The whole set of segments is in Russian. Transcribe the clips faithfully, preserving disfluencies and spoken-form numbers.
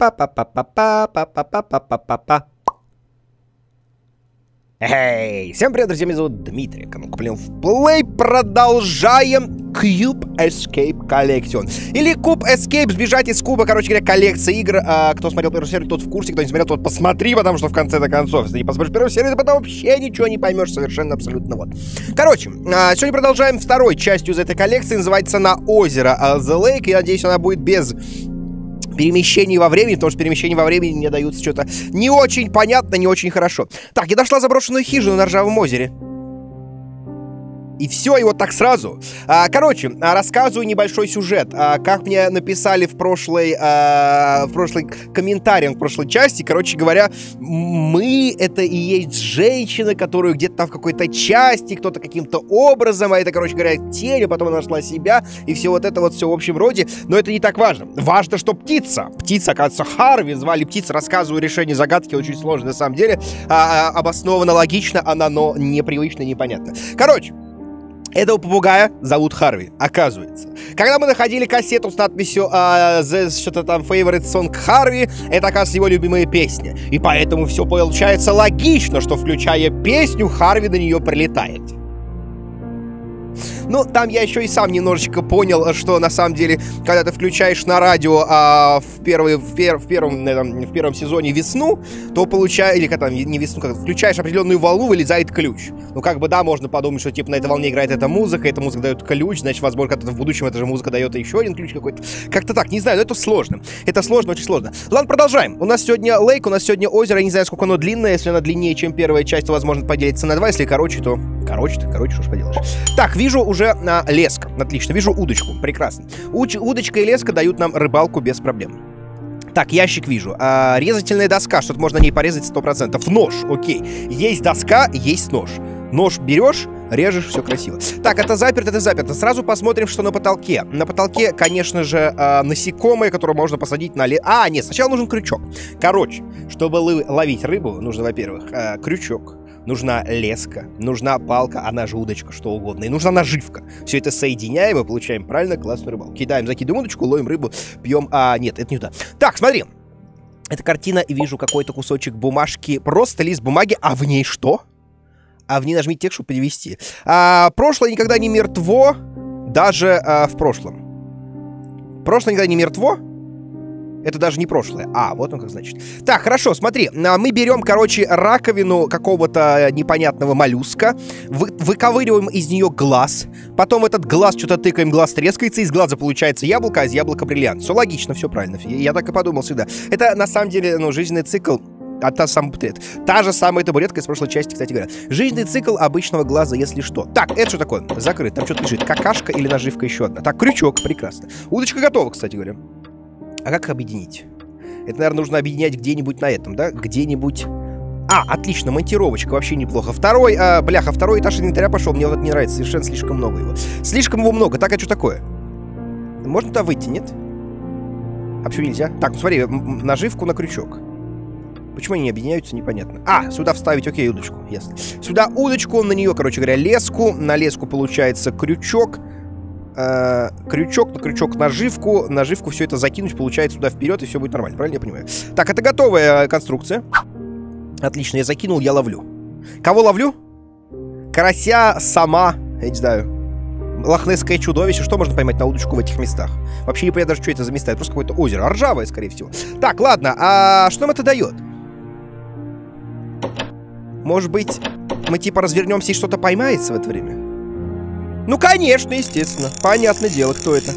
Па-па-па-па-па-па-па-па-па-па. Эй, всем привет, друзья, меня зовут Дмитрий. Канал Куплен в Play. Продолжаем Cube Escape Collection. Или Cube Escape, сбежать из куба, короче говоря, коллекция игр. А, кто смотрел первую серию, тот в курсе, кто не смотрел, тот посмотри, потому что в конце-то концов, если не посмотришь первую серию, то потом вообще ничего не поймешь совершенно абсолютно. Вот. Короче, а, сегодня продолжаем второй частью из этой коллекции, называется «На озеро The Lake», и надеюсь, она будет без перемещений во времени, потому что перемещения во времени мне даются что-то не очень понятно, не очень хорошо. Так, я нашла заброшенную хижину на Ржавом озере. И все, и вот так сразу. А, короче, рассказываю небольшой сюжет. А, как мне написали в прошлой, а, в прошлой комментарии, в прошлой части, короче говоря, мы — это и есть женщина, которую где-то там в какой-то части, кто-то каким-то образом, а это, короче говоря, тень, а потом она нашла себя, и все вот это вот все в общем роде. Но это не так важно. Важно, что птица, птица, оказывается, Харви, звали птица, рассказываю решение загадки, очень сложно на самом деле, а, обосновано, логично она, но непривычно, непонятно. Короче, этого попугая зовут Харви, оказывается. Когда мы находили кассету с надписью uh, the, что-то там favorite song Харви, это, оказывается, его любимая песня. И поэтому все получается логично, что, включая песню, Харви на нее прилетает. Ну, там я еще и сам немножечко понял, что на самом деле, когда ты включаешь на радио а, в, первый, в, пер, в, первом, этом, в первом сезоне «Весну», то получаешь, или как там, не «Весну», как включаешь определенную волну, вылезает ключ. Ну, как бы, да, можно подумать, что, типа, на этой волне играет эта музыка, эта музыка дает ключ, значит, возможно, когда-то в будущем эта же музыка дает еще один ключ какой-то. Как-то так, не знаю, но это сложно. Это сложно, очень сложно. Ладно, продолжаем. У нас сегодня лейк, у нас сегодня озеро, я не знаю, сколько оно длинное, если оно длиннее, чем первая часть, то, возможно, поделится на два, если короче, то... Короче-то, короче, что ж поделаешь. Так, вижу уже на леска. Отлично, вижу удочку. Прекрасно. Уч удочка и леска дают нам рыбалку без проблем. Так, ящик вижу. А, резательная доска, что-то можно на ней порезать сто процентов. Нож, окей. Есть доска, есть нож. Нож берешь, режешь, все красиво. Так, это заперто, это заперто. Сразу посмотрим, что на потолке. На потолке, конечно же, э, насекомые, которые можно посадить на... Ле... А, нет, сначала нужен крючок. Короче, чтобы ловить рыбу, нужно, во-первых, э, крючок. Нужна леска, нужна палка, она же удочка, что угодно. И нужна наживка. Все это соединяем и получаем правильно классную рыбалку. Кидаем, закидываем удочку, ловим рыбу, пьем... А, нет, это не туда. Так, смотри. Это картина, и вижу какой-то кусочек бумажки. Просто лист бумаги, а в ней что? А в ней нажмите текст, чтобы перевести. А, прошлое никогда не мертво, даже а, в прошлом. Прошлое никогда не мертво. Это даже не прошлое. А, вот он как значит. Так, хорошо, смотри. Мы берем, короче, раковину какого-то непонятного моллюска, вы, выковыриваем из нее глаз, потом в этот глаз что-то тыкаем, глаз трескается, из глаза получается яблоко, а из яблока бриллиант. Все логично, все правильно. Я так и подумал всегда. Это, на самом деле, ну, жизненный цикл. А та, сам, та же самая табуретка из прошлой части, кстати говоря. Жизненный цикл обычного глаза, если что. Так, это что такое? Закрыт. Там что-то лежит. Какашка или наживка еще одна. Так, крючок. Прекрасно. Удочка готова, кстати говоря. А как их объединить? Это, наверное, нужно объединять где-нибудь на этом, да? Где-нибудь... А, отлично, монтировочка, вообще неплохо. Второй, а, бляха, второй этаж инвентаря пошел. Мне вот это не нравится, совершенно слишком много его. Слишком его много. Так, а что такое? Можно туда выйти, нет? А почему нельзя? Так, ну смотри, наживку на крючок. Почему они не объединяются, непонятно. А, сюда вставить, окей, удочку, ясно. Сюда удочку, на нее, короче говоря, леску. На леску получается крючок. Э, крючок на крючок наживку. Наживку все это закинуть, получается сюда вперед, и все будет нормально, правильно я понимаю? Так, это готовая конструкция. Отлично, я закинул, я ловлю. Кого ловлю? Карася, сама, я не знаю, лохнесское чудовище. Что можно поймать на удочку в этих местах? Вообще не понятно даже, что это за места. Это просто какое-то озеро, ржавое, скорее всего. Так, ладно, а что нам это дает? Может быть, мы типа развернемся и что-то поймается в это время? Ну, конечно, естественно. Понятное дело, кто это.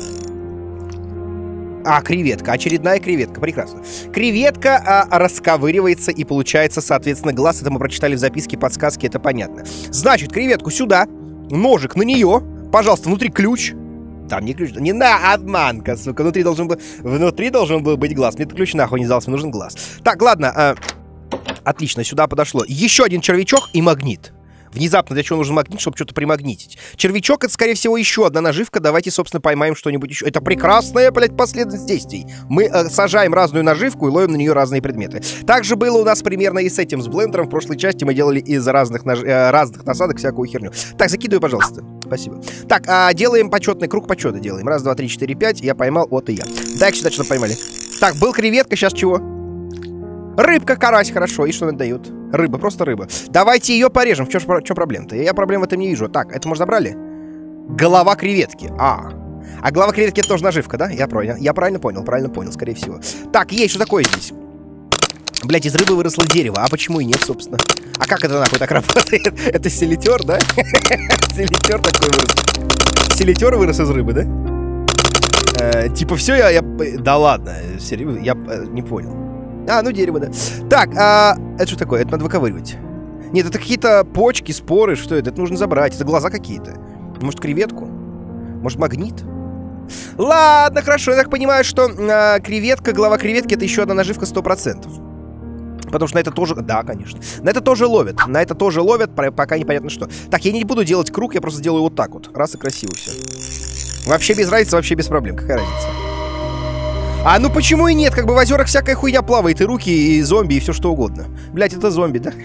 А, креветка. Очередная креветка. Прекрасно. Креветка а, расковыривается и получается, соответственно, глаз. Это мы прочитали в записке, подсказки, это понятно. Значит, креветку сюда. Ножик на нее. Пожалуйста, внутри ключ. Там не ключ. Не на, обманка, сука. Внутри должен был, внутри должен был быть глаз. Мне этот ключ нахуй не сдался, мне нужен глаз. Так, ладно. А, отлично, сюда подошло. Еще один червячок и магнит. Внезапно для чего нужен магнит, чтобы что-то примагнитить. Червячок — это, скорее всего, еще одна наживка. Давайте, собственно, поймаем что-нибудь еще. Это прекрасная, блядь, последовательность действий. Мы э, сажаем разную наживку и ловим на нее разные предметы. Также было у нас примерно и с этим, с блендером. В прошлой части мы делали из разных, наж... э, разных насадок всякую херню. Так, закидывай, пожалуйста. Спасибо. Так, а, делаем почетный круг почета. Делаем. Раз, два, три, четыре, пять. Я поймал, вот и я. Так, сюда что-то поймали. Так, был креветка, сейчас чего? Рыбка, карась, хорошо. И что она дает? Рыба, просто рыба. Давайте ее порежем. В чем проблема-то? Я проблем в этом не вижу. Так, это мы забрали? Голова креветки. А. А голова креветки это тоже наживка, да? Я правильно, я правильно понял, правильно понял, скорее всего. Так, есть, что такое здесь? Блять, из рыбы выросло дерево. А почему и нет, собственно? А как это нахуй так работает? Это селитер, да? Селитер такой вырос. Селитер вырос из рыбы, да? Э, типа все, я, я... Да ладно, серьезно, я э, не понял. А, ну дерево, да. Так, а... это что такое? Это надо выковыривать. Нет, это какие-то почки, споры, что это? Это нужно забрать. Это глаза какие-то. Может, креветку? Может, магнит? Ладно, хорошо, я так понимаю, что э, креветка, голова креветки — это еще одна наживка сто процентов. Потому что на это тоже... Да, конечно. На это тоже ловят. На это тоже ловят, пока непонятно что. Так, я не буду делать круг, я просто сделаю вот так вот. Раз и красиво все. Вообще без разницы, вообще без проблем. Какая разница? А ну почему и нет? Как бы в озерах всякая хуйня плавает. И руки, и зомби, и все что угодно. Блять, это зомби, да?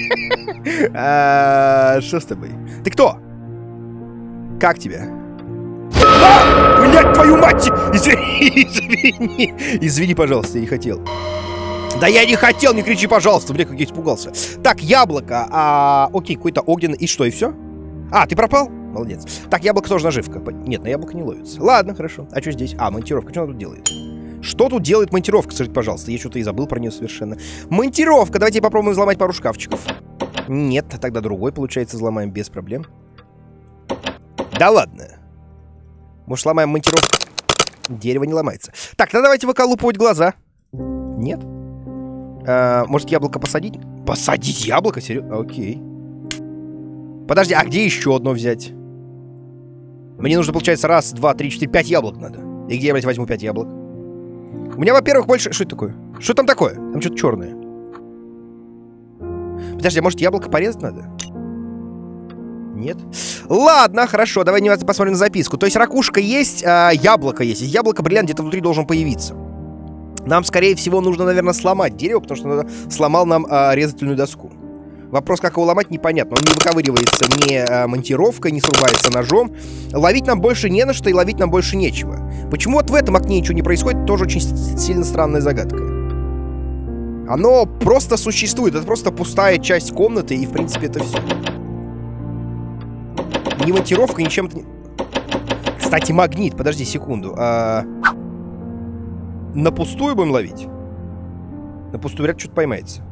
Что с тобой? Ты кто? Как тебя? Блять, твою мать! Извини, извини. Извини, пожалуйста, я не хотел. Да я не хотел, не кричи, пожалуйста. Бля, как я испугался. Так, яблоко. А, окей, какой-то огненный. И что, и все? А, ты пропал? Молодец. Так, яблоко тоже наживка. Нет, на яблоко не ловится. Ладно, хорошо. А что здесь? А, монтировка. Что она тут делает? Что тут делает монтировка, скажите, пожалуйста? Я что-то и забыл про нее совершенно. Монтировка. Давайте попробуем взломать пару шкафчиков. Нет, тогда другой, получается, взломаем без проблем. Да ладно. Может, сломаем монтировку? Дерево не ломается. Так, тогда давайте выколупывать глаза. Нет? А, может, яблоко посадить? Посадить яблоко? Серьезно? Окей. Подожди, а где еще одно взять? Мне нужно, получается, раз, два, три, четыре, пять яблок надо. И где я, блядь, возьму пять яблок? У меня, во-первых, больше... Что это такое? Что там такое? Там что-то черное. Подожди, а может, яблоко порезать надо? Нет? Ладно, хорошо, давай не посмотрим на записку. То есть ракушка есть, а яблоко есть. Из яблока бриллиант где-то внутри должен появиться. Нам, скорее всего, нужно, наверное, сломать дерево, потому что надо... сломал нам а, резательную доску. Вопрос, как его ломать, непонятно. Он не выковыривается ни а, монтировкой, не срубается ножом. Ловить нам больше не на что, и ловить нам больше нечего. Почему вот в этом окне ничего не происходит, тоже очень сильно странная загадка. Оно просто существует. Это просто пустая часть комнаты, и, в принципе, это все. Ни монтировка, ни чем-то... Не... Кстати, магнит. Подожди секунду. А... На пустую будем ловить? На пустую вряд ли что-то поймается.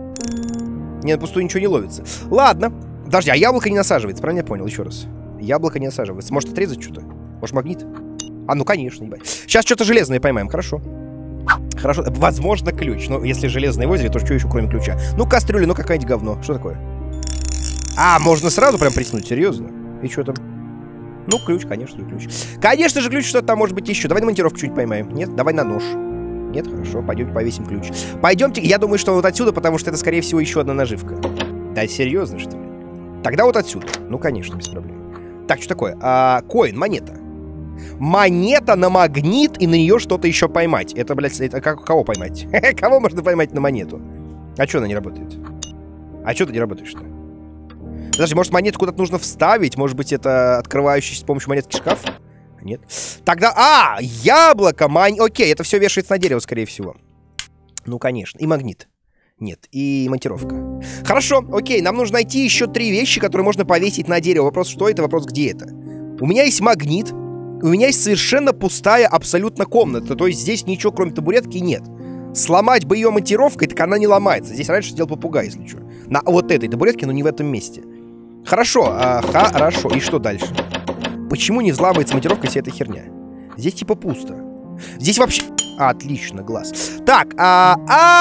Не, на пустую ничего не ловится. Ладно. Подожди, а яблоко не насаживается, правильно я понял? Еще раз. Яблоко не насаживается. Может отрезать что-то? Может магнит? А, ну конечно, ебать. Сейчас что-то железное поймаем, хорошо. Хорошо. Возможно, ключ. Но если железное в озере, то что еще кроме ключа? Ну, кастрюля, ну какая-нибудь говно. Что такое? А, можно сразу прям приснуть, серьезно? И что там? Ну, ключ, конечно, ключ. Конечно же, ключ, что-то там может быть еще. Давай на монтировку что-нибудь поймаем. Нет? Давай на нож. Нет? Хорошо, пойдемте повесим ключ. Пойдемте, я думаю, что вот отсюда, потому что это, скорее всего, еще одна наживка. Да, серьезно, что ли? Тогда вот отсюда. Ну, конечно, без проблем. Так, что такое? А, коин, монета. Монета на магнит, и на нее что-то еще поймать. Это, блядь, это как, кого поймать? Кого можно поймать на монету? А что она не работает? А что ты не работаешь, что? Подожди, может, монету куда-то нужно вставить? Может быть, это открывающийся с помощью монетки шкаф? Нет. Тогда... А! Яблоко! Мань... Окей, это все вешается на дерево, скорее всего. Ну, конечно. И магнит. Нет. И монтировка. Хорошо, окей. Нам нужно найти еще три вещи, которые можно повесить на дерево. Вопрос, что это? Вопрос, где это? У меня есть магнит. У меня есть совершенно пустая абсолютно комната. То есть здесь ничего, кроме табуретки, нет. Сломать бы ее монтировкой, так она не ломается. Здесь раньше сидел попугай, если что. На вот этой табуретке, но не в этом месте. Хорошо, а, хорошо. И что дальше? Почему не взламывается монтировка, если это херня? Здесь типа пусто. Здесь вообще... А, отлично, глаз. Так, а...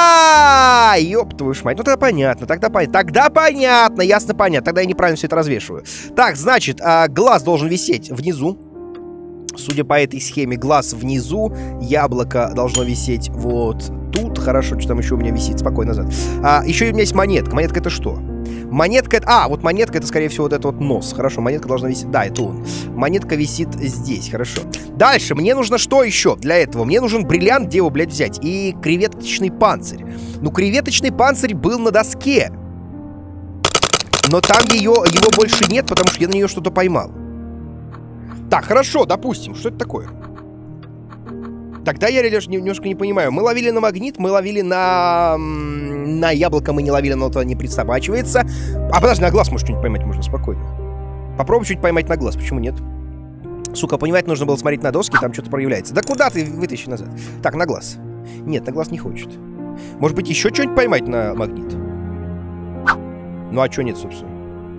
А, ёб твою ж мать. Ну тогда понятно, тогда понятно. Тогда понятно, ясно понятно. Тогда я неправильно все это развешиваю. Так, значит, а, глаз должен висеть внизу. Судя по этой схеме, глаз внизу. Яблоко должно висеть вот тут. Хорошо, что там еще у меня висит. Спокойно назад. А, еще у меня есть монетка. Монетка это что? Монетка это... А, вот монетка это, скорее всего, вот это вот нос. Хорошо, монетка должна висеть... Да, это он. Монетка висит здесь, хорошо. Дальше, мне нужно что еще для этого? Мне нужен бриллиант, где его, блядь, взять? И креветочный панцирь. Ну, креветочный панцирь был на доске. Но там ее, его больше нет, потому что я на нее что-то поймал. Так, хорошо, допустим. Что это такое? Тогда я немножко не понимаю. Мы ловили на магнит, мы ловили на... На яблоко мы не ловили, но то не присобачивается. А подожди, на глаз, может, что-нибудь поймать можно спокойно. Попробуй чуть поймать на глаз, почему нет? Сука, понимать, нужно было смотреть на доски, там что-то проявляется. Да куда ты? Вытащи назад. Так, на глаз. Нет, на глаз не хочет. Может быть, еще что-нибудь поймать на магнит? Ну, а что нет, собственно?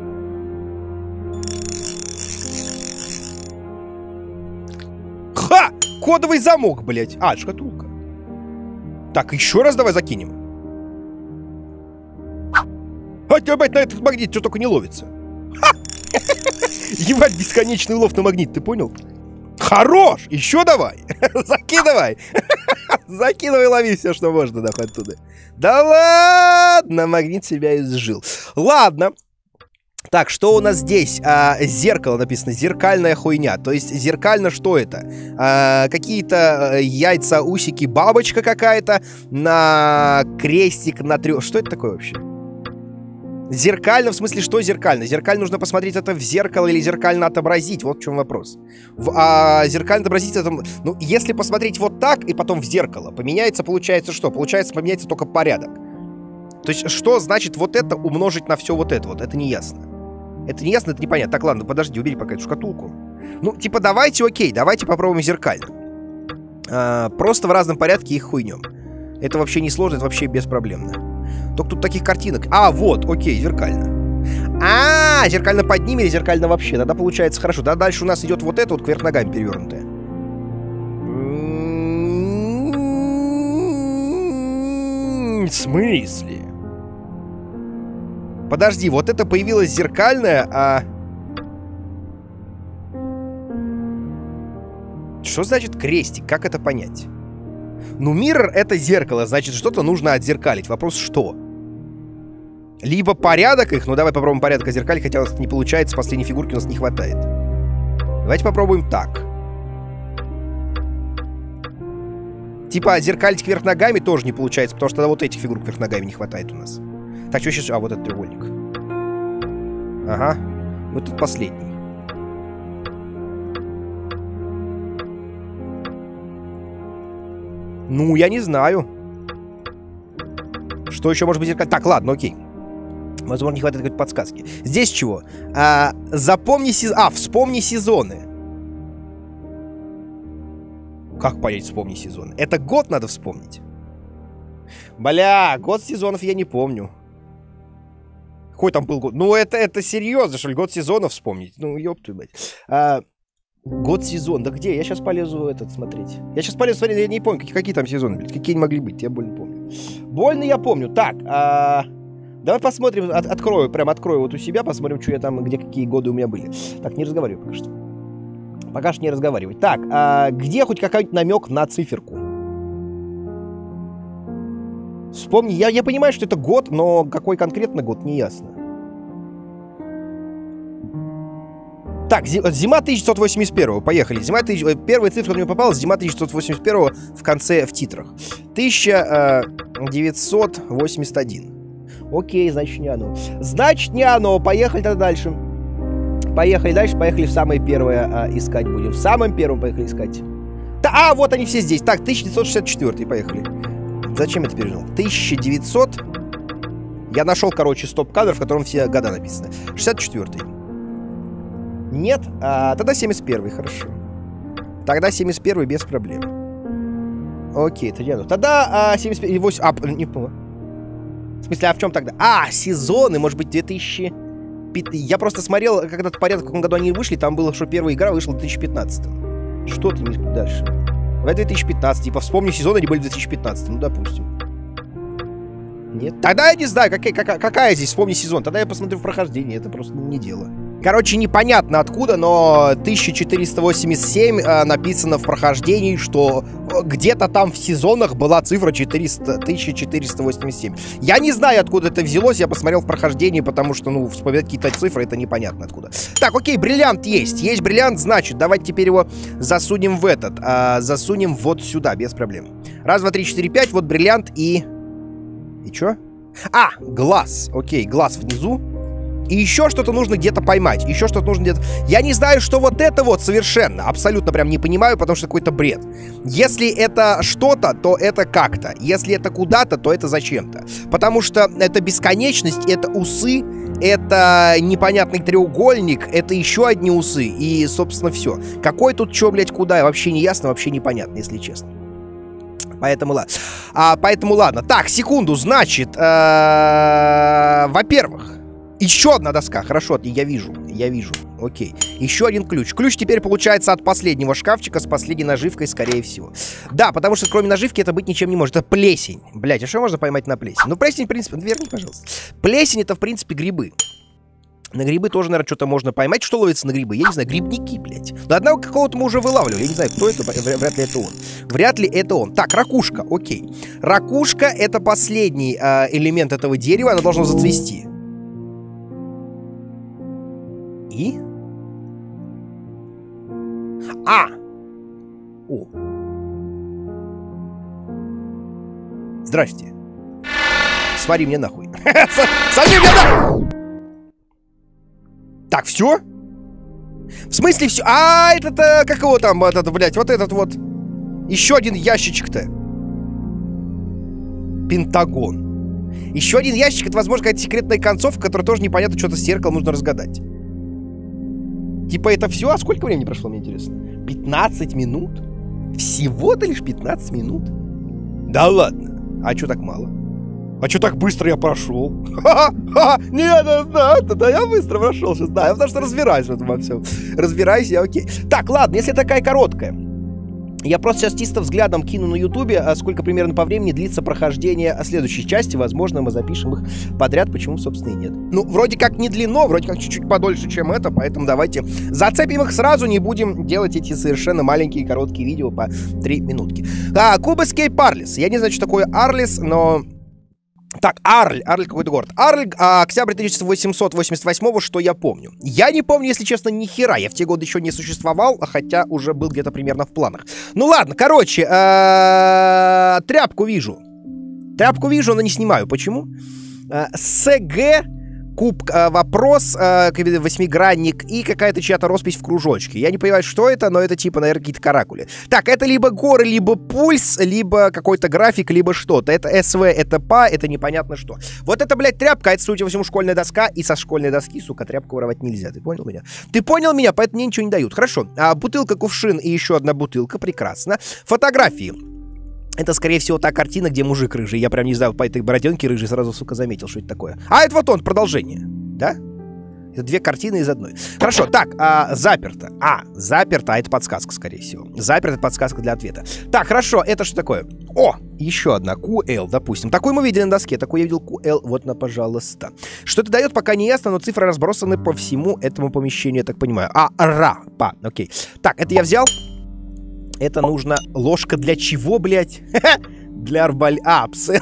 Ха! Кодовый замок, блядь. А, шкатулка. Так, еще раз давай закинем. А, блядь, на этот магнит что только не ловится. Ха! Ебать, бесконечный улов на магнит, ты понял? Хорош! Еще давай! Закидывай! Закидывай, лови все, что можно, нахуй, оттуда. Да ладно, магнит себя изжил. Ладно. Так, что у нас здесь? А, зеркало написано, зеркальная хуйня. То есть зеркально что это? А, какие-то яйца, усики, бабочка какая-то на крестик, на трех... Что это такое вообще? Зеркально, в смысле, что зеркально? Зеркально нужно посмотреть это в зеркало или зеркально отобразить. Вот в чем вопрос. В, а, зеркально отобразить это... Ну, если посмотреть вот так и потом в зеркало, поменяется, получается что? Получается, поменяется только порядок. То есть, что значит вот это умножить на все вот это вот? Это не ясно. Это не ясно, это непонятно. Так, ладно, подожди, убери пока эту шкатулку. Ну, типа, давайте, окей, давайте попробуем зеркально. А, просто в разном порядке их хуйнем. Это вообще не сложно, это вообще беспроблемно. Только тут таких картинок. А, вот, окей, зеркально. А, зеркально под ними или зеркально вообще? Тогда получается хорошо. Да, дальше у нас идет вот это вот кверх ногами перевернутое. В смысле? Подожди, вот это появилось зеркальное, а... Что значит крестик? Как это понять? Ну, mirror — это зеркало, значит, что-то нужно отзеркалить. Вопрос, что? Либо порядок их, ну давай попробуем порядок отзеркалить, хотя у нас не получается, последней фигурки у нас не хватает. Давайте попробуем так. Типа отзеркалить кверх ногами тоже не получается, потому что тогда вот этих фигур кверх ногами не хватает у нас. Так, что сейчас? А, вот этот треугольник. Ага. Вот тут последний. Ну, я не знаю. Что еще может быть зеркально? Так, ладно, окей. Возможно, не хватает какой-то подсказки. Здесь чего? А, запомни сезон... А, вспомни сезоны. Как понять вспомни сезоны? Это год надо вспомнить. Бля, год сезонов я не помню. Какой там был год? Ну, это, это серьезно, что ли? Год сезонов вспомнить? Ну, ёб твою мать. А, год сезон. Да где? Я сейчас полезу этот смотреть. Я сейчас полезу смотреть, я не помню, какие, какие там сезоны, блядь. Какие они могли быть, я больно помню. Больно я помню. Так, а... давай посмотрим, от, открою, прям открою вот у себя, посмотрим, что я там, где какие годы у меня были. Так, не разговаривай пока что. Пока что не разговаривать. Так, а где хоть какой-нибудь намек на циферку? Вспомни, я, я понимаю, что это год, но какой конкретно год, не ясно. Так, зима тысяча девятьсот восемьдесят первого, поехали. Зима тысяч... Первая цифра мне попалась, зима тысяча девятьсот восемьдесят первого в конце, в титрах. тысяча девятьсот восемьдесят один. Окей, значит не оно. Значит не оно, поехали тогда дальше. Поехали дальше, поехали в самое первое а, искать будем. В самом первом поехали искать. Да, а, вот они все здесь. Так, тысяча девятьсот шестьдесят четвёртый, поехали. Зачем я теперь жил? тысяча девятьсот... Я нашел, короче, стоп-кадр, в котором все года написаны. шестьдесят четвёртый. Нет? А, тогда семьдесят первый, хорошо. Тогда семьдесят первый без проблем. Окей, тогда... Тогда а, семьдесят первый... восемь... А, не помню. В смысле, а в чем тогда? А, сезоны, может быть, две тысячи... Я просто смотрел, когда-то порядок, в каком году они вышли, там было, что первая игра вышла в две тысячи пятнадцатом. Что ты не дальше? Давай две тысячи пятнадцатый, типа, вспомни сезоны, они были в две тысячи пятнадцатом, ну, допустим. Нет? Тогда я не знаю, какая, какая, какая здесь вспомни сезон, тогда я посмотрю в прохождении, это просто не дело. Короче, непонятно откуда, но тысяча четыреста восемьдесят семь э, написано в прохождении, что где-то там в сезонах была цифра четыреста, тысяча четыреста восемьдесят семь. Я не знаю, откуда это взялось, я посмотрел в прохождении, потому что, ну, вспоминать какие-то цифры, это непонятно откуда. Так, окей, бриллиант есть. Есть бриллиант, значит, давайте теперь его засунем в этот, э, засунем вот сюда, без проблем. Раз, два, три, четыре, пять, вот бриллиант и... И чё? А, глаз. Окей, глаз внизу. И еще что-то нужно где-то поймать. Еще что-то нужно где-то... Я не знаю, что вот это вот совершенно. Абсолютно прям не понимаю, потому что какой-то бред. Если это что-то, то это как-то. Если это куда-то, то это зачем-то. Потому что это бесконечность, это усы, это непонятный треугольник, это еще одни усы. И, собственно, все. Какой тут что, блядь, куда? Вообще не ясно, вообще непонятно, если честно. Поэтому ладно. А, поэтому ладно. Так, секунду, значит, во-первых, еще одна доска. Хорошо, я вижу, я вижу. Окей. Еще один ключ. Ключ теперь получается от последнего шкафчика с последней наживкой, скорее всего. Да, потому что кроме наживки это быть ничем не может. Это плесень. Блять, а что можно поймать на плесень? Ну, плесень, в принципе... Верни, пожалуйста. Плесень — это, в принципе, грибы. На грибы тоже, наверное, что-то можно поймать. Что ловится на грибы? Я не знаю, грибники, блядь. Но одного какого-то мы уже вылавливали. Я не знаю, кто это. Вряд ли это он. Вряд ли это он. Так, ракушка, окей. Ракушка — это последний э, элемент этого дерева. Она должна зацвести. И? А! О! Здрасте. Свари мне нахуй. Свари мне нахуй! Так, все? В смысле все? А, это-то, как его там, этот, блядь, вот этот вот. Еще один ящичек-то. Пентагон. Еще один ящик, это, возможно, какая-то секретная концовка, которая тоже непонятно, что-то с зеркалом нужно разгадать. Типа это все? А сколько времени прошло, мне интересно? пятнадцать минут? Всего-то лишь пятнадцать минут? Да ладно. А что так мало? А что так быстро я прошел? Ха-ха! Нет, да, да, да, я быстро прошел сейчас. Да, я потому что разбираюсь в этом во всем. Разбираюсь я, окей. Так, ладно, если такая короткая. Я просто сейчас чисто взглядом кину на ютубе, а сколько примерно по времени длится прохождение следующей части. Возможно, мы запишем их подряд, почему, собственно, и нет. Ну, вроде как не длинно, вроде как чуть-чуть подольше, чем это, поэтому давайте зацепим их сразу, не будем делать эти совершенно маленькие короткие видео по три минутки. А, Куб Escape Arlis. Я не знаю, что такое Арлис, но... Так, Арль, Арль какой-то город. Арль, а, октябрь тысяча восемьсот восемьдесят восьмого, что я помню. Я не помню, если честно, ни хера. Я в те годы еще не существовал, хотя уже был где-то примерно в планах. Ну ладно, короче, э-э, тряпку вижу. Тряпку вижу, но не снимаю. Почему? СГ, куб, э, вопрос, э, восьмигранник и какая-то чья-то роспись в кружочке. Я не понимаю, что это, но это типа, наверное, какие-то каракули. Так, это либо горы, либо пульс, либо какой-то график, либо что-то. Это СВ, это ПА, это непонятно что. Вот это, блядь, тряпка, это, судя по всему, школьная доска, и со школьной доски, сука, тряпку воровать нельзя. Ты понял меня? Ты понял меня, поэтому мне ничего не дают. Хорошо. А, бутылка, кувшин и еще одна бутылка, прекрасно. Фотографии. Это, скорее всего, та картина, где мужик рыжий. Я прям не знаю, по этой бороденке рыжий сразу, сука, заметил, что это такое. А, это вот он, продолжение. Да? Это две картины из одной. Хорошо, так, а, заперто. А, заперто, а это подсказка, скорее всего. Заперто, это подсказка для ответа. Так, хорошо, это что такое? О, еще одна, кью эл, допустим. Такую мы видели на доске, такую я видел кью эл. Вот, на, пожалуйста. Что это дает, пока не ясно, но цифры разбросаны по всему этому помещению, я так понимаю. А, ра, па, окей. Так, это я взял. Это нужно ложка для чего, блядь? Для арбалета. А, абсент.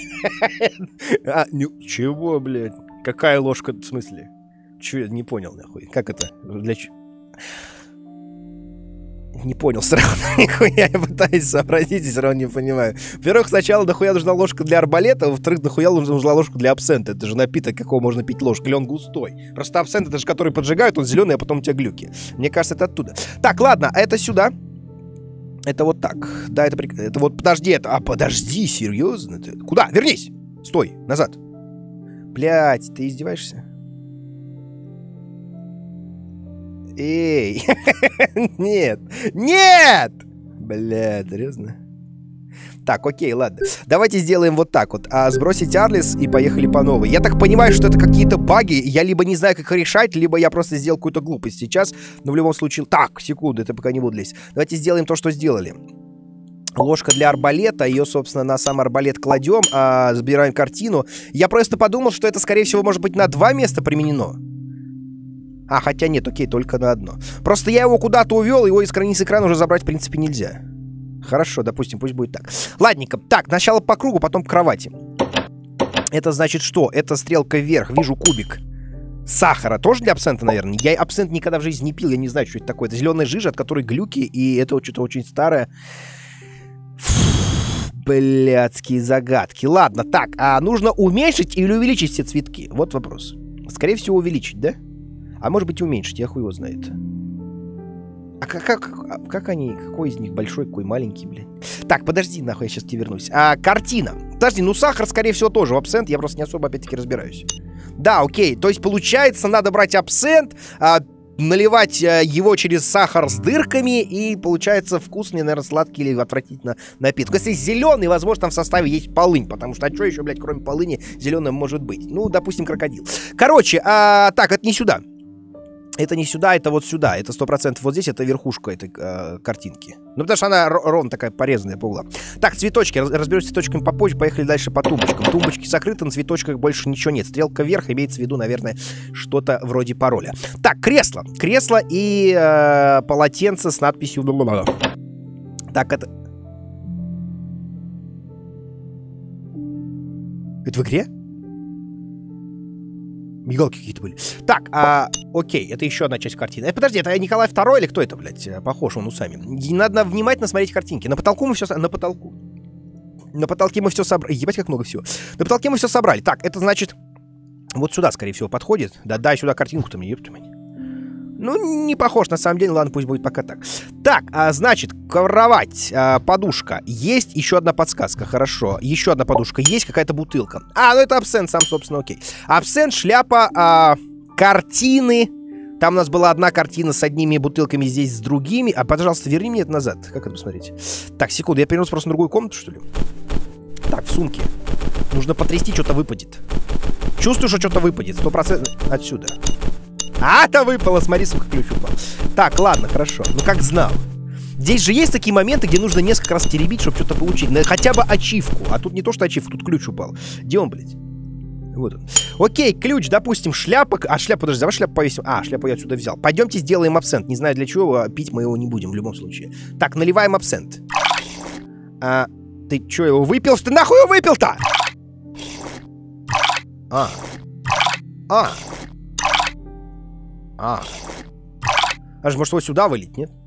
А, чего, блядь? Какая ложка, в смысле? Че, не понял, нахуй. Как это? Для чего? Не понял сразу, нихуя. Я пытаюсь сообразить, и все равно не понимаю. Во-первых, сначала нахуя нужна ложка для арбалета, во-вторых, нахуя нужна ложка для абсента. Это же напиток, какого можно пить ложкой, или он густой. Просто абсент, это же который поджигают, он зеленый, а потом у тебя глюки. Мне кажется, это оттуда. Так, ладно, а это сюда. Это вот так. Да, это прик... Это вот, подожди, это... А, подожди, серьезно? Ты... Куда? Вернись! Стой, назад. Блядь, ты издеваешься? Эй! Нет! Нет! Блядь, серьезно? Так, окей, ладно. Давайте сделаем вот так вот. А, сбросить Арлис и поехали по новой. Я так понимаю, что это какие-то баги. Я либо не знаю, как их решать, либо я просто сделал какую-то глупость сейчас. Но в любом случае... Так, секунду, это пока не буду лезть. Давайте сделаем то, что сделали. Ложка для арбалета. Ее, собственно, на сам арбалет кладем. А, забираем картину. Я просто подумал, что это, скорее всего, может быть на два места применено. А, хотя нет, окей, только на одно. Просто я его куда-то увел, его из границы экрана уже забрать, в принципе, нельзя. Хорошо, допустим, пусть будет так. Ладненько. Так, сначала по кругу, потом к кровати. Это значит что? Это стрелка вверх. Вижу кубик сахара. Тоже для абсента, наверное? Я абсент никогда в жизни не пил. Я не знаю, что это такое. Это зеленая жижа, от которой глюки. И это что-то очень старое. Фу, блядские загадки. Ладно, так. А нужно уменьшить или увеличить все цветки? Вот вопрос. Скорее всего, увеличить, да? А может быть, уменьшить, я хуй его знает. А как, как, как они, какой из них большой, какой маленький, блин? Так, подожди, нахуй, я сейчас тебе вернусь. А, картина. Подожди, ну сахар, скорее всего, тоже в абсент, я просто не особо, опять-таки, разбираюсь. Да, окей, то есть, получается, надо брать абсент, а, наливать а, его через сахар с дырками, и получается вкусный, наверное, сладкий или отвратительно напиток. Если зеленый, возможно, там в составе есть полынь, потому что, а что еще, блядь, кроме полыни зеленым может быть? Ну, допустим, крокодил. Короче, а, так, это не сюда. Это не сюда, это вот сюда. Это сто процентов вот здесь, это верхушка этой э, картинки. Ну, потому что она ровно такая порезанная по углам. Так, цветочки. Разберусь с цветочками попозже. Поехали дальше по тумбочкам. Тумбочки закрыты, на цветочках больше ничего нет. Стрелка вверх, имеется в виду, наверное, что-то вроде пароля. Так, кресло. Кресло и э, полотенце с надписью... Так, это... Это в игре? Мигалки какие-то были. Так, а, окей, это еще одна часть картины. Э, подожди, это Николай второй или кто это, блядь? Похож он усами. Надо внимательно смотреть картинки. На потолку мы все... На потолку. На потолке мы все собрали. Ебать, как много всего. На потолке мы все собрали. Так, это значит... Вот сюда, скорее всего, подходит. Да, дай сюда картинку-то мне, ёпта мать. Ну, не похож, на самом деле. Ладно, пусть будет пока так. Так, а, значит, кровать, а, подушка. Есть еще одна подсказка, хорошо. Еще одна подушка. Есть какая-то бутылка. А, ну это абсент сам, собственно, окей. Абсент, шляпа, а, картины. Там у нас была одна картина с одними бутылками, здесь с другими. А, пожалуйста, верни мне это назад. Как это посмотреть? Так, секунду, я перенес просто на другую комнату, что ли? Так, в сумке. Нужно потрясти, что-то выпадет. Чувствую, что что-то выпадет. Сто процентов отсюда. А-то выпало, смотри, сука, ключ упал. Так, ладно, хорошо. Ну, как знал. Здесь же есть такие моменты, где нужно несколько раз теребить, чтобы что-то получить. На, хотя бы ачивку. А тут не то, что ачивку, тут ключ упал. Где он, блядь? Вот он. Окей, ключ, допустим, шляпа. А, шляпа, подожди, давай шляпу повесим. А, шляпу я отсюда взял. Пойдемте сделаем абсент. Не знаю для чего, а пить мы его не будем в любом случае. Так, наливаем абсент. А, ты что, его выпил? Ты нахуй его выпил-то? А. А. А. Аж может его сюда вылить, нет?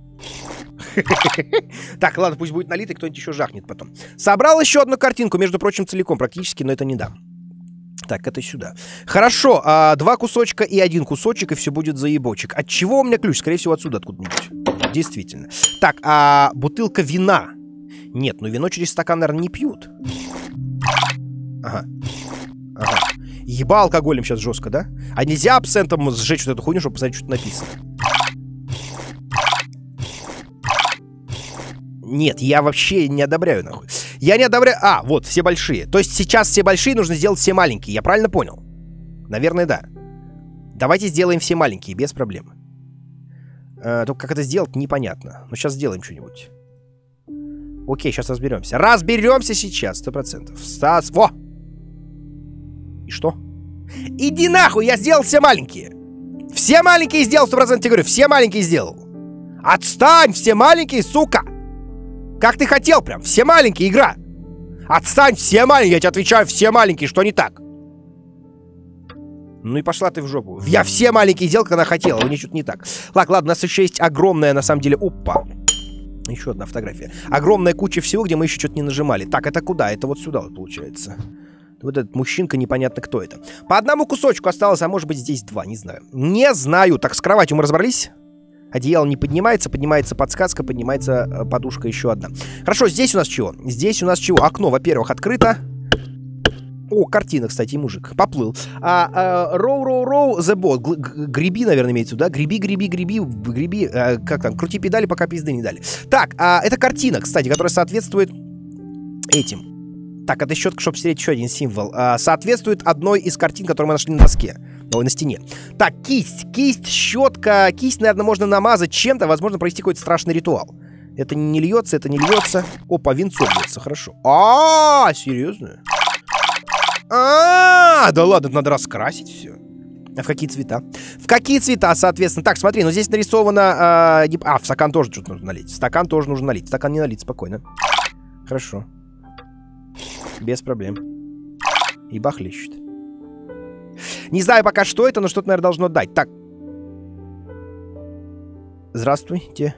Так, ладно, пусть будет налито, кто-нибудь еще жахнет потом. Собрал еще одну картинку, между прочим, целиком практически, но это не дам. Так, это сюда. Хорошо, а, два кусочка и один кусочек, и все будет заебочек. От чего у меня ключ? Скорее всего, отсюда откуда-нибудь. Действительно. Так, а бутылка вина. Нет, ну вино через стакан, наверное, не пьют. Ага. Ага. Еба алкоголем сейчас жестко, да? А нельзя абсентом сжечь вот эту хуйню, чтобы посмотреть, что написано? Нет, я вообще не одобряю, нахуй. Я не одобряю... А, вот, все большие. То есть сейчас все большие нужно сделать все маленькие. Я правильно понял? Наверное, да. Давайте сделаем все маленькие, без проблем. А, только как это сделать, непонятно. Но сейчас сделаем что-нибудь. Окей, сейчас разберемся. Разберемся сейчас, сто процентов. Стас... Во! И что? Иди нахуй, я сделал все маленькие. Все маленькие сделал, сто процентов тебе говорю. Все маленькие сделал. Отстань, все маленькие, сука. Как ты хотел прям, все маленькие, игра. Отстань, все маленькие, я тебе отвечаю, все маленькие, что не так? Ну и пошла ты в жопу. Я все маленькие сделал, когда хотела, у меня что-то не так. Ладно, ладно, у нас еще есть огромная, на самом деле, опа. Еще одна фотография. Огромная куча всего, где мы еще что-то не нажимали. Так, это куда? Это вот сюда вот получается. Вот этот мужчинка, непонятно кто это. По одному кусочку осталось, а может быть здесь два, не знаю. Не знаю. Так, с кроватью мы разобрались? Одеяло не поднимается, поднимается подсказка, поднимается э, подушка еще одна. Хорошо, здесь у нас чего? Здесь у нас чего? Окно, во-первых, открыто. О, картина, кстати, мужик. Поплыл. А, роу, роу, роу, the boat. Греби, наверное, имеется в виду, да? Греби, греби, греби, греби. А, как там? Крути педали, пока пизды не дали. Так, а, это картина, кстати, которая соответствует этим. Так, это щетка, чтобы стереть еще один символ. А, соответствует одной из картин, которые мы нашли на доске. Ой, на стене. Так, кисть. Кисть, щетка. Кисть, наверное, можно намазать чем-то. Возможно, провести какой-то страшный ритуал. Это не льется, это не льется. Опа, венцо льется, хорошо. А, серьезно? А, да ладно, надо раскрасить все. А в какие цвета? В какие цвета, соответственно? Так, смотри, ну здесь нарисовано... Э, а, в стакан тоже что-то нужно налить. В стакан тоже нужно налить. В стакан не налить, спокойно. Хорошо. Без проблем. И бахлещет. Не знаю пока, что это, но что-то, наверное, должно дать. Так. Здравствуйте.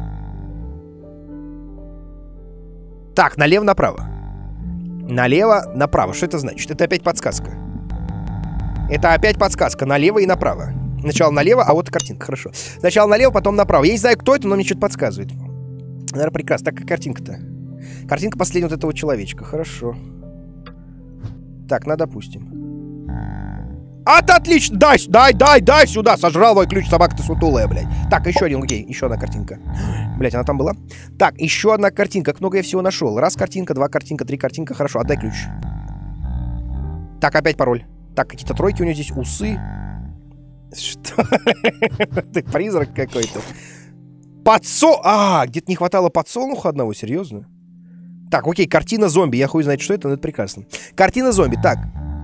Так, налево-направо. Налево-направо. Что это значит? Это опять подсказка. Это опять подсказка. Налево и направо. Сначала налево, а вот картинка. Хорошо. Сначала налево, потом направо. Я не знаю, кто это, но мне что-то подсказывает. Наверное, прекрасно. Так, как картинка-то? Картинка последняя вот этого человечка. Хорошо. Так, ну, допустим. А, ты отлично! Дай, дай, дай, дай сюда! Сожрал мой ключ, собака ты сутулая, блядь. Так, еще один, окей, еще одна картинка. Блядь, она там была? Так, еще одна картинка. Как много я всего нашел. Раз картинка, два картинка, три картинка. Хорошо, отдай ключ. Так, опять пароль. Так, какие-то тройки у него здесь, усы. Что? Ты призрак какой-то. Подсол... А, где-то не хватало подсолнуха одного, серьезно? Так, окей, картина зомби. Я хуй знает, что это, но это прекрасно. Картина зомби, так.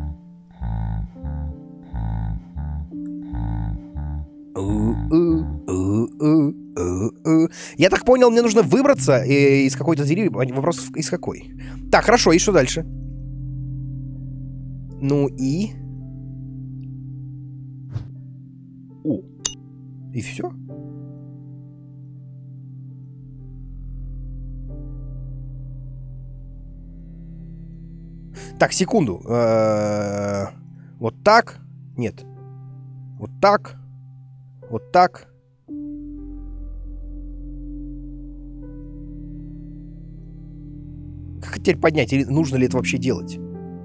Я так понял, мне нужно выбраться из какой-то двери. Вопрос, из какой? Так, хорошо, и что дальше? Ну и... О, и все? Так, секунду. Вот так? Нет. Вот так. Вот так. Как теперь поднять? Или нужно ли это вообще делать?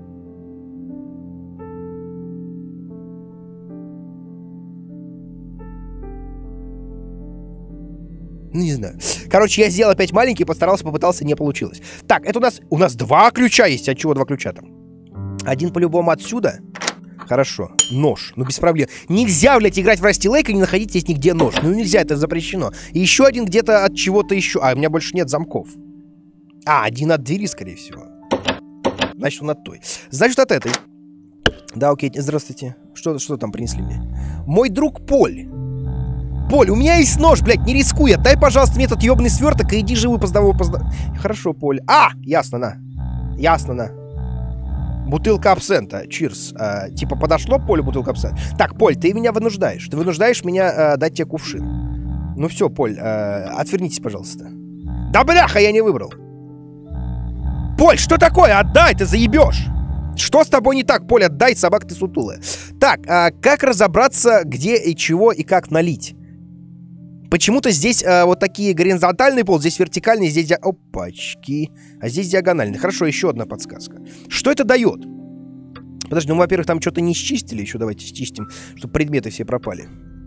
Ну, не знаю. Короче, я сделал опять маленький, постарался, попытался, не получилось. Так, это у нас... У нас два ключа есть. От чего два ключа там? Один по-любому отсюда. Хорошо. Нож. Ну, без проблем. Нельзя, блядь, играть в Rusty Lake и не находить здесь нигде нож. Ну, нельзя, это запрещено. И еще один где-то от чего-то еще. А, у меня больше нет замков. А, один от двери, скорее всего. Значит, он от той. Значит, от этой. Да, окей. Здравствуйте. Что, что там принесли мне? Мой друг Поль. Поль, у меня есть нож, блядь, не рискуй. Отдай, пожалуйста, мне этот ебаный сверток и иди живой по здорову. По здорову. Хорошо, Поль. А, ясно, на. Ясно, на. Бутылка абсента. Чирс. А, типа подошло Полю бутылка абсента? Так, Поль, ты меня вынуждаешь. Ты вынуждаешь меня а, дать тебе кувшин. Ну все, Поль, а, отвернитесь, пожалуйста. Да бляха, я не выбрал. Поль, что такое? Отдай, ты заебешь. Что с тобой не так, Поль? Отдай, собака ты сутулая. Так, а как разобраться, где и чего и как налить? Почему-то здесь а, вот такие горизонтальный пол, здесь вертикальный, здесь... Ди... Опачки. А здесь диагональный. Хорошо, еще одна подсказка. Что это дает? Подожди, ну, во-первых, там что-то не счистили. Еще давайте счистим, чтобы предметы все пропали.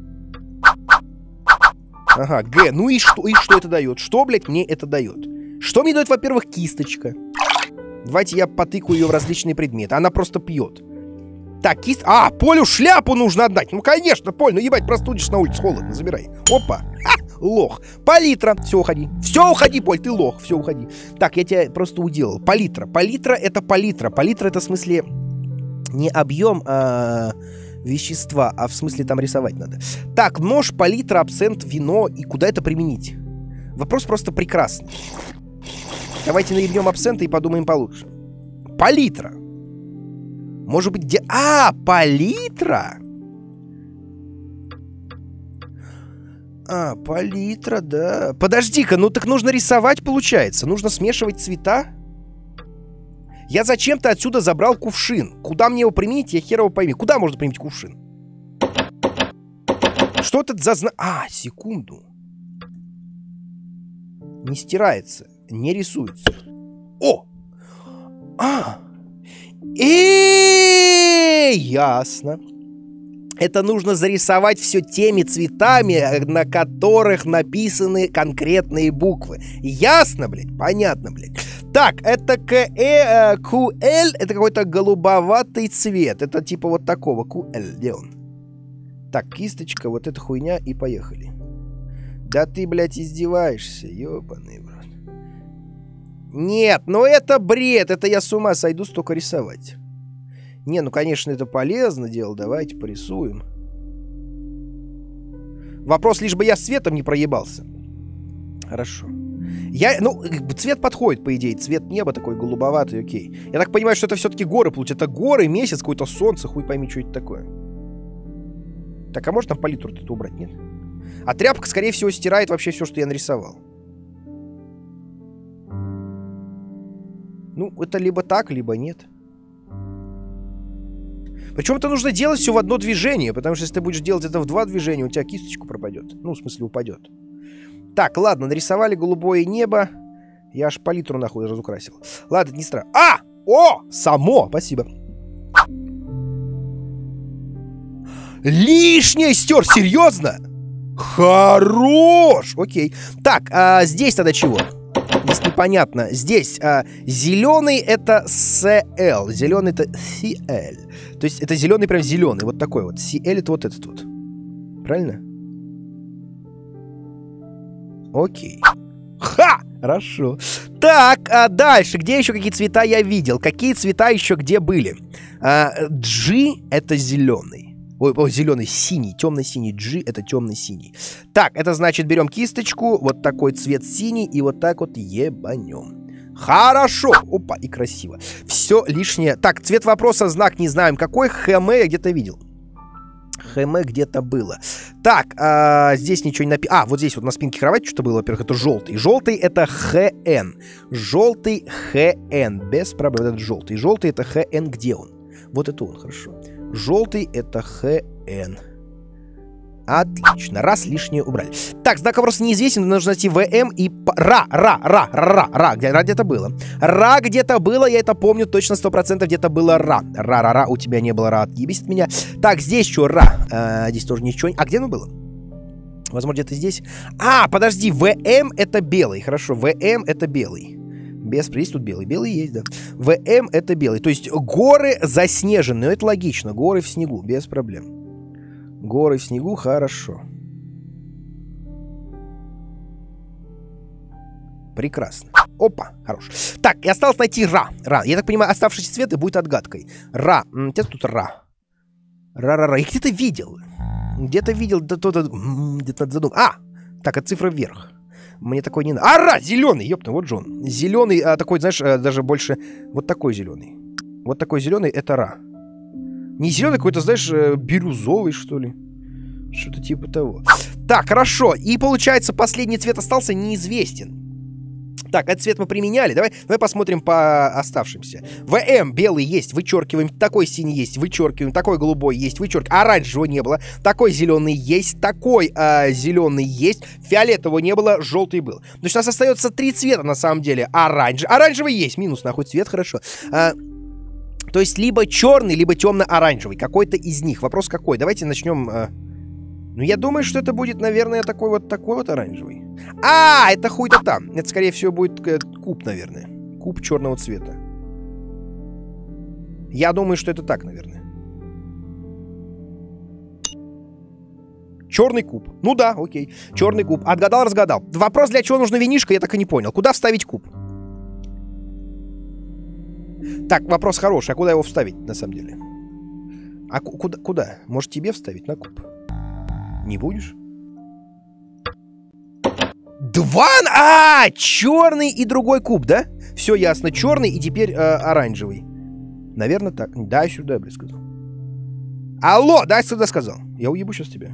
Ага, Г. Ну и что, и что это дает? Что, блядь, мне это дает? Что мне дает, во-первых, кисточка? Давайте я потыкаю ее в различные предметы. Она просто пьет. Так, кист... А, Полю шляпу нужно отдать. Ну, конечно, Поль, ну, ебать, простудишь на улице, холодно, забирай. Опа. Ха, лох. Палитра. Все, уходи. Все, уходи, Поль, ты лох. Все, уходи. Так, я тебя просто уделал. Палитра. Палитра — это палитра. Палитра — это в смысле не объем а, вещества, а в смысле там рисовать надо. Так, нож, палитра, абсент, вино. И куда это применить? Вопрос просто прекрасный. Давайте наебнем абсента и подумаем получше. Палитра. Может быть, где... А, палитра? А, палитра, да. Подожди-ка, ну так нужно рисовать, получается. Нужно смешивать цвета. Я зачем-то отсюда забрал кувшин. Куда мне его применить, я хер его пойми. Куда можно применить кувшин? Что это за знак? А, секунду. Не стирается, не рисуется. О! А! И ясно. Это нужно зарисовать все теми цветами, на которых написаны конкретные буквы. Ясно, блядь? Понятно, блядь. Так, это КЭ, КУЛ, это какой-то голубоватый цвет. Это типа вот такого. КУЛ, где он? Так, кисточка, вот эта хуйня, и поехали. Да ты, блядь, издеваешься, ёбаный в рот. Нет, ну это бред, это я с ума сойду столько рисовать. Не, ну, конечно, это полезно дело, давайте порисуем. Вопрос, лишь бы я с цветом не проебался. Хорошо. Я, ну, цвет подходит, по идее, цвет неба такой голубоватый, окей. Я так понимаю, что это все-таки горы, получается, это горы, месяц, какое-то солнце, хуй пойми, что это такое. Так, а можно там палитру-то убрать, нет? А тряпка, скорее всего, стирает вообще все, что я нарисовал. Ну, это либо так, либо нет. Причем это нужно делать все в одно движение, потому что если ты будешь делать это в два движения, у тебя кисточка пропадет. Ну, в смысле, упадет. Так, ладно, нарисовали голубое небо. Я аж палитру нахуй разукрасил. Ладно, это не страшно. А! О! Само! Спасибо. Лишнее стер, серьезно? Хорош! Окей. Так, а здесь тогда чего? Здесь непонятно. Здесь а, зеленый это си эл. Зеленый это си эл. То есть это зеленый прям зеленый. Вот такой вот. си эл это вот этот вот. Правильно? Окей. Ха! Хорошо. Так, а дальше. Где еще какие цвета я видел? Какие цвета еще где были? А, G это зеленый. Ой, ой, зеленый, синий, темно-синий. G это темно-синий. Так, это значит берем кисточку, вот такой цвет синий, и вот так вот ебанем. Хорошо. Опа, и красиво. Все лишнее. Так, цвет вопроса, знак не знаем какой. ХМ я где-то видел. ХМ где-то было. Так, а, здесь ничего не написано. А, вот здесь вот на спинке кровати что-то было. Во-первых, это желтый. Желтый это ХН. Желтый ХН. Без проблем. Это желтый. Желтый это ХН. Где он? Вот это он, хорошо. Желтый это ХН. Отлично. Раз лишнее убрали. Так, знак вопроса неизвестен. Нужно найти ВМ и... Ра, ра, ра, ра, ра. Где, ра где-то было. Ра где-то было. Я это помню точно сто процентов. Где-то было ра. Ра, ра, ра. У тебя не было ра. Отъебись от меня. Так, здесь что? Ра. А, здесь тоже ничего. А где оно было? Возможно, где-то здесь. А, подожди. ВМ это белый. Хорошо. ВМ это белый. Без, есть тут белый. Белый есть, да. ВМ это белый. То есть горы заснеженные. Это логично. Горы в снегу. Без проблем. Горы в снегу, хорошо. Прекрасно. Опа, хорош. Так, и осталось найти Ра. Ра. Я так понимаю, оставшиеся цветы будет отгадкой. Ра. Где тут Ра? Ра-ра-ра. Я где-то видел. Где-то видел. Где-то надо задумать. А! Так, это цифра вверх. Мне такой не надо. А, Ра! Зеленый! Ёпта, вот же он. Зеленый, а, такой, знаешь, даже больше... Вот такой зеленый. Вот такой зеленый, это Ра. Не зеленый, какой-то, знаешь, бирюзовый, что ли. Что-то типа того. Так, хорошо. И получается, последний цвет остался неизвестен. Так, этот цвет мы применяли. Давай, давай посмотрим по оставшимся. ВМ белый есть, вычеркиваем. Такой синий есть, вычеркиваем. Такой голубой есть, вычеркиваем. Оранжевого не было. Такой зеленый есть. Такой э, зеленый есть. Фиолетового не было, желтый был. То есть у нас остается три цвета на самом деле. Оранжевый. Оранжевый есть. Минус нахуй цвет, хорошо. А, то есть либо черный, либо темно-оранжевый. Какой-то из них. Вопрос какой? Давайте начнем... А... Ну, я думаю, что это будет, наверное, такой вот такой вот оранжевый. А, это хуй-то там. Это, скорее всего, будет куб, наверное. Куб черного цвета. Я думаю, что это так, наверное. Черный куб. Ну да, окей. Черный куб. Отгадал, разгадал. Вопрос, для чего нужна винишка, я так и не понял. Куда вставить куб? Так, вопрос хороший. А куда его вставить, на самом деле? А куда? Куда? Может, тебе вставить на куб? Не будешь? Два? А, черный и другой куб, да? Все ясно. Черный и теперь э, оранжевый. Наверное, так. Дай сюда, блядь, сказал. Алло, дай сюда, сказал. Я уебу сейчас тебя.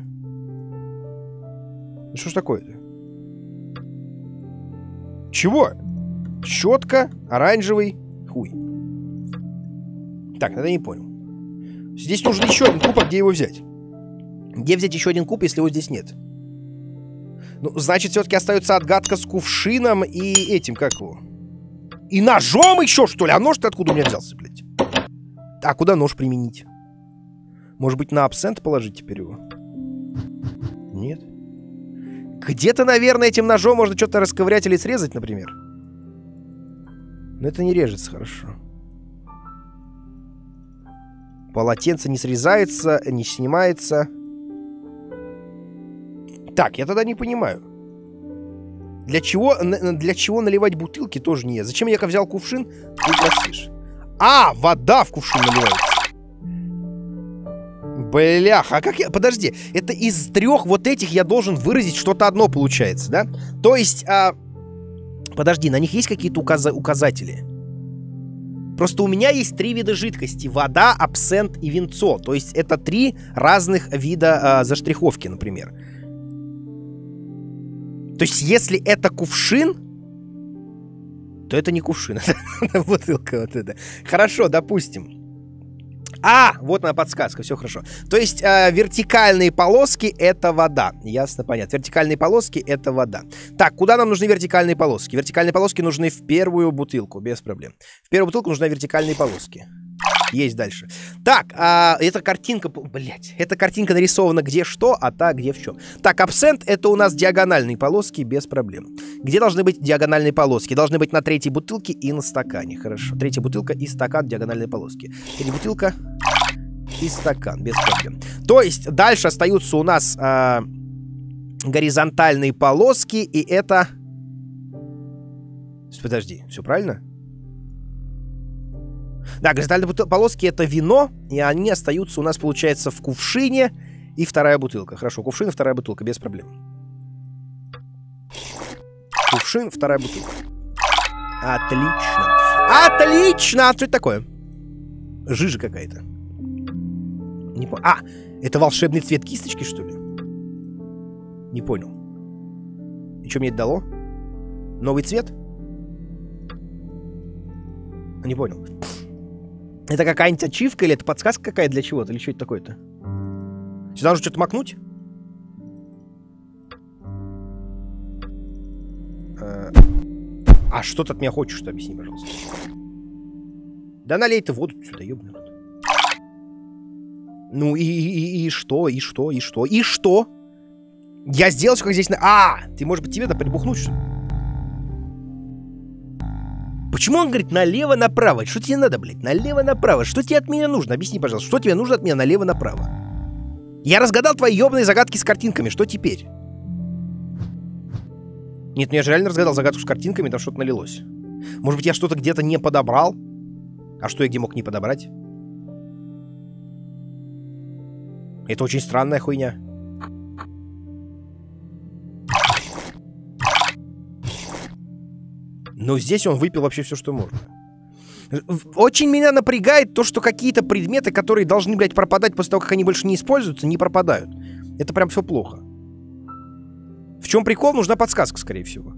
Ну что ж такое-то? Чего? Щетка, оранжевый, хуй. Так, это я не понял. Здесь нужен еще один куб, а где его взять? Где взять еще один куб, если его здесь нет? Ну, значит, все-таки остается отгадка с кувшином и этим, как его? И ножом еще, что ли? А нож-то откуда у меня взялся, блядь? А куда нож применить? Может быть, на абсент положить теперь его? Нет. Где-то, наверное, этим ножом можно что-то расковырять или срезать, например. Но это не режется хорошо. Полотенце не срезается, не снимается. Так, я тогда не понимаю. Для чего, для чего наливать бутылки, тоже не я. Зачем я взял кувшин? Ты простишь. А, вода в кувшин наливается. Блях, а как я... Подожди, это из трех вот этих я должен выразить что-то одно, получается, да? То есть, а... подожди, на них есть какие-то указ... указатели? Просто у меня есть три вида жидкости. Вода, абсент и винцо. То есть это три разных вида а, заштриховки, например. То есть если это кувшин, то это не кувшин. Это бутылка вот эта. Хорошо, допустим. А, вот она подсказка, все хорошо. То есть э, вертикальные полоски — это вода. Ясно, понятно. Вертикальные полоски — это вода. Так, куда нам нужны вертикальные полоски? Вертикальные полоски нужны в первую бутылку, без проблем. В первую бутылку нужны вертикальные полоски. Есть дальше. Так, а, эта картинка, блять, эта картинка нарисована где что, а та где в чем. Так, абсент — это у нас диагональные полоски, без проблем. Где должны быть диагональные полоски? Должны быть на третьей бутылке и на стакане. Хорошо. Третья бутылка и стакан, диагональные полоски. Третья бутылка и стакан, без проблем. То есть дальше остаются у нас а, горизонтальные полоски, и это... Подожди, все правильно? Да, горизонтальные полоски — это вино, и они остаются у нас, получается, в кувшине и вторая бутылка. Хорошо, кувшин и вторая бутылка, без проблем. Кувшин, вторая бутылка. Отлично. Отлично! А что это такое? Жижа какая-то. Не понял. А, это волшебный цвет кисточки, что ли? Не понял. И что мне это дало? Новый цвет? Не понял. Это какая-нибудь ачивка или это подсказка какая-то для чего-то? Или что это такое-то? Сюда нужно что-то макнуть? А что ты от меня хочешь, что? Объясни, пожалуйста. Да налей ты воду сюда, ёбаный рот. Ну и, и, и что, и что, и что, и что? Я сделал все, как здесь... А, ты, может быть, тебе надо прибухнуть, что ли? Почему он говорит налево-направо? Что тебе надо, блядь? Налево-направо. Что тебе от меня нужно? Объясни, пожалуйста. Что тебе нужно от меня налево-направо? Я разгадал твои ёбаные загадки с картинками. Что теперь? Нет, ну я же реально разгадал загадку с картинками, там что-то налилось. Может быть, я что-то где-то не подобрал? А что я где мог не подобрать? Это очень странная хуйня. Но здесь он выпил вообще все, что можно. Очень меня напрягает то, что какие-то предметы, которые должны, блядь, пропадать после того, как они больше не используются, не пропадают. Это прям все плохо. В чем прикол? Нужна подсказка, скорее всего.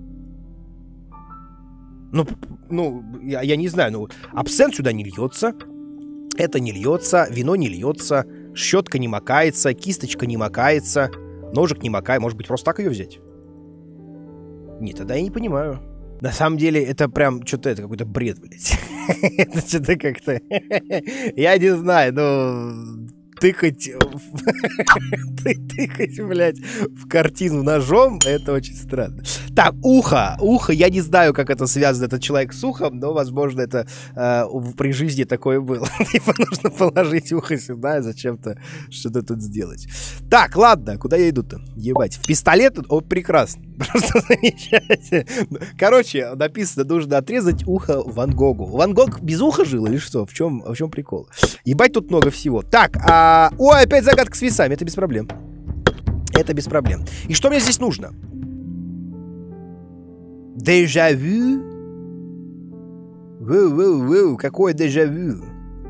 Ну, ну я, я не знаю, ну, абсент сюда не льется. Это не льется, вино не льется, щетка не макается, кисточка не макается, ножик не макает. Может быть, просто так ее взять? Нет, тогда я не понимаю. На самом деле, это прям что-то, это какой-то бред, блядь. Это что-то как-то... Я не знаю, ну... Тыкать... Тыкать, блядь, в картину ножом, это очень странно. Так, ухо. Ухо, я не знаю, как это связано, этот человек с ухом, но, возможно, это э, при жизни такое было. Типа нужно положить ухо сюда и зачем-то что-то тут сделать. Так, ладно, куда я иду-то? Ебать, в пистолет? О, прекрасно. Просто замечательно. Короче, написано, нужно отрезать ухо Ван Гогу. Ван Гог без уха жил или что? В чем, в чем прикол? Ебать, тут много всего. Так, а... Ой, опять загадка с весами, это без проблем. Это без проблем. И что мне здесь нужно? Дежавю? Воу-воу-воу, какое дежавю?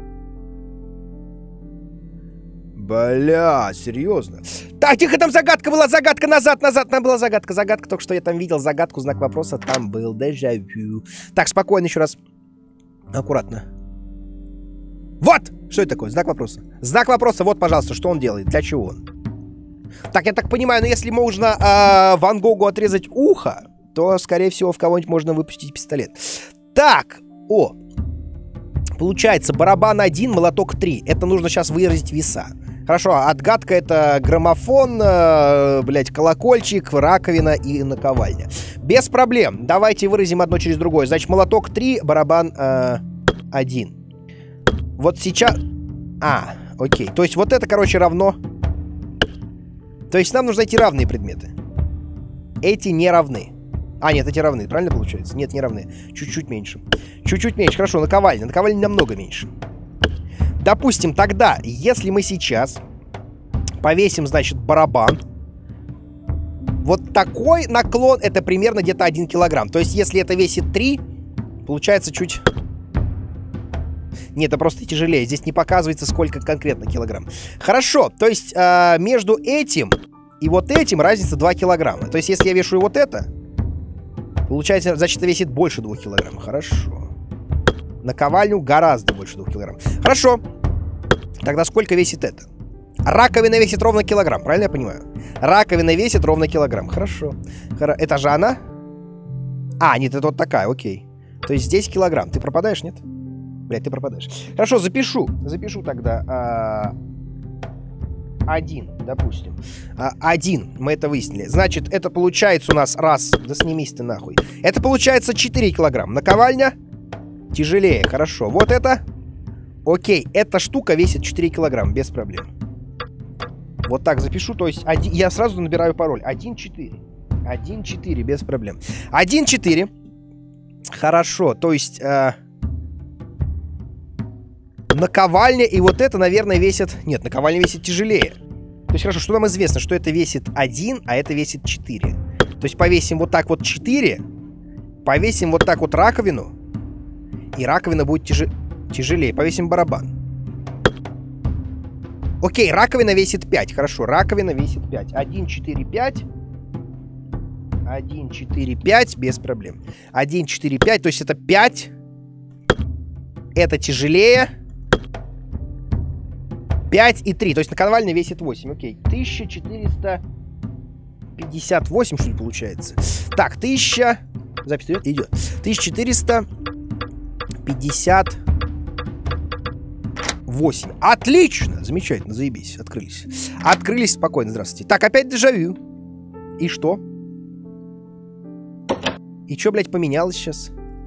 Бля, серьезно. Так, тихо, там загадка была, загадка, назад, назад, там была загадка, загадка, только что я там видел загадку, знак вопроса, там был дежавю. Так, спокойно еще раз. Аккуратно. Вот! Что это такое? Знак вопроса. Знак вопроса, вот, пожалуйста, что он делает, для чего он? Так, я так понимаю, ну если можно э, Ван Гогу отрезать ухо, то, скорее всего, в кого-нибудь можно выпустить пистолет. Так, о. Получается, барабан один, молоток три. Это нужно сейчас выразить веса. Хорошо, отгадка — это граммофон, э, блядь, колокольчик, раковина и наковальня. Без проблем. Давайте выразим одно через другое. Значит, молоток три, барабан э, один. Вот сейчас... А, окей. То есть вот это, короче, равно... То есть нам нужны эти равные предметы. Эти не равны. А, нет, эти равны. Правильно получается? Нет, не равны. Чуть-чуть меньше. Чуть-чуть меньше. Хорошо, наковальня. Наковальня намного меньше. Допустим, тогда, если мы сейчас повесим, значит, барабан, вот такой наклон, это примерно где-то один килограмм. То есть, если это весит три, получается чуть... Нет, это просто тяжелее. Здесь не показывается, сколько конкретно килограмм. Хорошо, то есть э, между этим и вот этим разница два килограмма. То есть, если я вешаю вот это, получается, значит, это весит больше двух килограмм. Хорошо. Наковальню гораздо больше двух килограмм. Хорошо. Тогда сколько весит это? Раковина весит ровно килограмм, правильно я понимаю? Раковина весит ровно килограмм. Хорошо. Хоро... Это же она? А, нет, это вот такая, окей. То есть здесь килограмм. Ты пропадаешь, нет? Блядь, ты пропадаешь. Хорошо, запишу. Запишу тогда. А... Один, допустим. А, один. Мы это выяснили. Значит, это получается у нас раз. Да снимись ты нахуй. Это получается четыре килограмма. Наковальня тяжелее. Хорошо. Вот это. Окей. Эта штука весит четыре килограмма. Без проблем. Вот так запишу. То есть один... я сразу набираю пароль. один четыре. один четыре. Без проблем. один четыре. Хорошо. То есть... Э... наковальня, и вот это, наверное, весит... Нет, наковальня весит тяжелее. То есть, хорошо, что нам известно? Что это весит один, а это весит четыре. То есть, повесим вот так вот четыре, повесим вот так вот раковину, и раковина будет тяж... тяжелее. Повесим барабан. Окей, раковина весит пять. Хорошо, раковина весит пять. один, четыре, пять. один, четыре, пять, без проблем. один, четыре, пять, то есть это пять. Это тяжелее. пять и три. То есть наковальня весит восемь. Окей. тысяча четыреста пятьдесят восемь, что ли, получается? Так, тысяча... Запись идет? Идет. тысяча четыреста пятьдесят восемь. Отлично! Замечательно, заебись. Открылись. Открылись спокойно. Здравствуйте. Так, опять дежавю. И что? И что, блядь, поменялось сейчас?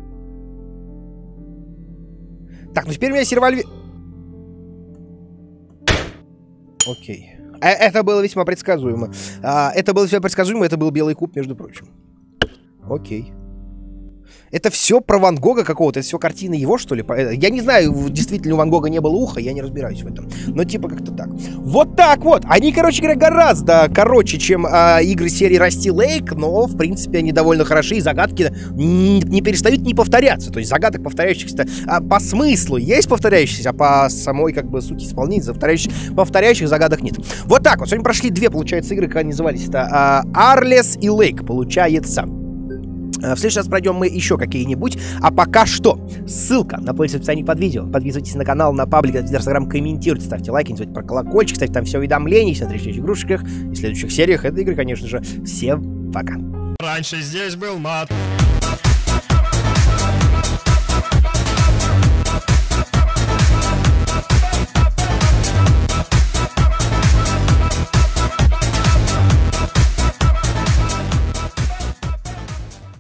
Так, ну теперь у меня есть револьвер... Окей. Э это было весьма предсказуемо. А, это было весьма предсказуемо, это был белый куб, между прочим. Окей. Это все про Ван Гога какого-то, это все картины его, что ли? Я не знаю, действительно у Ван Гога не было уха, я не разбираюсь в этом. Но типа как-то так. Вот так вот. Они, короче говоря, гораздо короче, чем а, игры серии Rusty Lake, но, в принципе, они довольно хороши, и загадки не, не перестают не повторяться. То есть загадок повторяющихся а, по смыслу есть повторяющихся, а по самой, как бы, сути исполнения повторяющих, повторяющих загадок нет. Вот так вот. Сегодня прошли две, получается, игры, как они назывались. Это а, Арлес и Лейк, получается. В следующий раз пройдем мы еще какие-нибудь. А пока что, ссылка на поле в описании под видео. Подписывайтесь на канал, на паблик, на Инстаграм, комментируйте, ставьте лайки, не забудьте про колокольчик, ставьте там все уведомления, в следующих игрушках и в следующих сериях этой игры, конечно же. Всем пока. Раньше здесь был мат.